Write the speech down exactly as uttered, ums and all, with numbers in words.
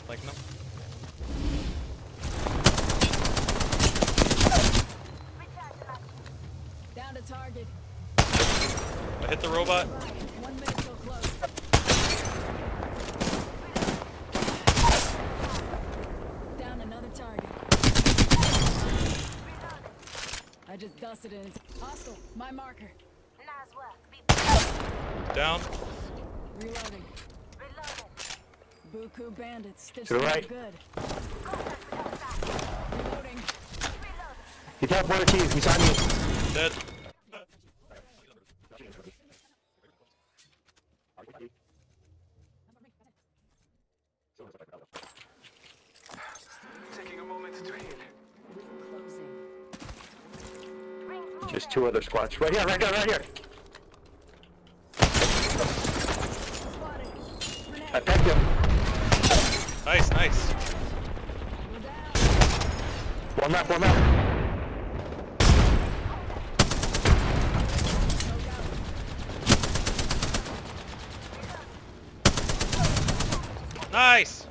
Like no. Down to target. I hit the robot. One minute till close. Down another target. I just dusted it. Hostile. My marker. Nice work. Be Down. Reloading. Buku bandits. Stitched To the them up right. good. Reloading. He teleported keys beside me. Dead. Taking a moment to heal. Closing. Just two other squads. Right here, right here, right here. Spotted. Grenade. I pegged him. Nice, nice. We're down. One map, one map. Choke out. Nice.